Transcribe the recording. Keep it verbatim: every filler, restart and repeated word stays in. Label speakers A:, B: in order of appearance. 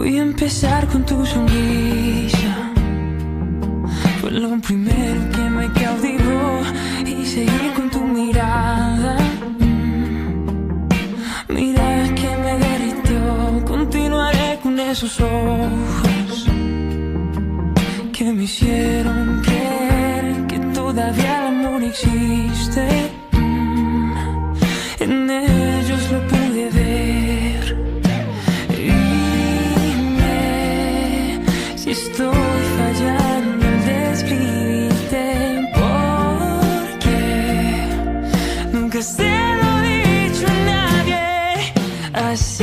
A: Voy a empezar con tu sonrisa. Fue lo primero que me cautivó. Y seguir con tu mirada. Mira que me derritió. Continuaré con esos ojos que me hicieron creer que todavía el amor existe. En ellos lo pude ver. Dime si estoy fallando al describirte, porque nunca se lo he dicho a nadie así.